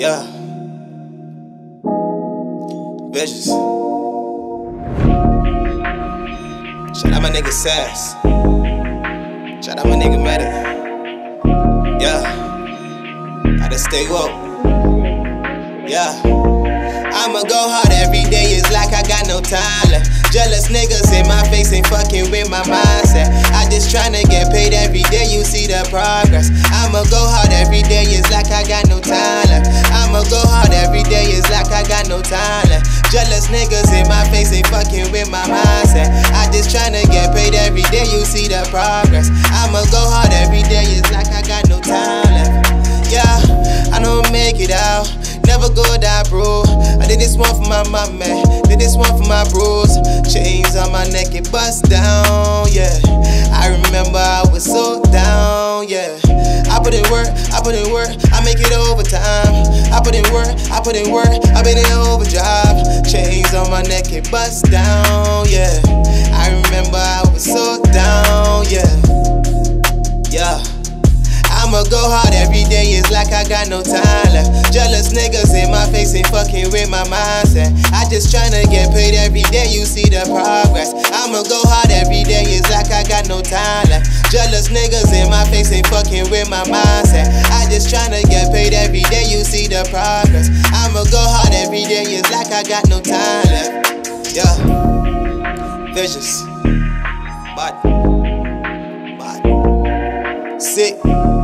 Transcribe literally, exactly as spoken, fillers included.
Yeah. Vicious. Shout out my nigga Sass. Shout out my nigga Meta. Yeah. Gotta stay woke. Yeah. I'ma go hard every day, it's like I got no time left. Jealous niggas in my face ain't fucking with my mindset. I just tryna get paid every day, you see the progress. I'ma go hard every day, it's like I got no time left. I'ma go hard every day, it's like I got no time left. Jealous niggas in my face ain't fucking with my mindset. I just tryna get paid every day, you see the progress. I'ma go hard every day, it's like I got no time left. Yeah, I don't make it out, never go die, bro. I did this one for my mama, did this one for my bros. Chains on my neck, it bust down, yeah. I remember I was so down, yeah. I put in work, I put in work, I make it overtime. I put in work, I put in work, I been in overdrive. Chains on my neck, it bust down, yeah. I remember I was so down, yeah. Yeah. I'ma go hard every day, it's like I got no time left. Jealous niggas in my face ain't fucking with my mindset. I just tryna get paid every day, you see the progress. I'ma go hard every day, it's like I got no time left. Jealous niggas in my face ain't fucking with my mindset. I just tryna get paid every day, you see the progress. I'ma go hard every day, it's like I got no time left. Yeah. Vicious. Body. Body. Sick.